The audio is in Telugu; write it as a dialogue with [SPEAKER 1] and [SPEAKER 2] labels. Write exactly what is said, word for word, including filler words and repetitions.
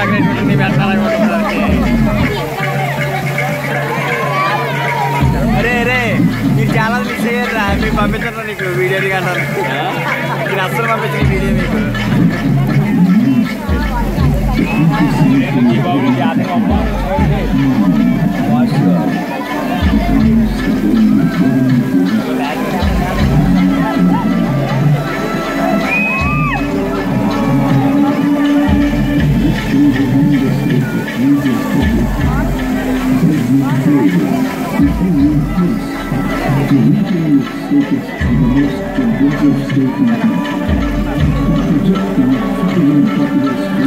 [SPEAKER 1] నీ పెట్టాలి. అరే అరే మీరు చాలా మిస్ అయ్యారా? మీకు పంపించండి నీకు వీడియో అంటారు. నేను అస్సలు పంపించిన వీడియో మీకు.
[SPEAKER 2] The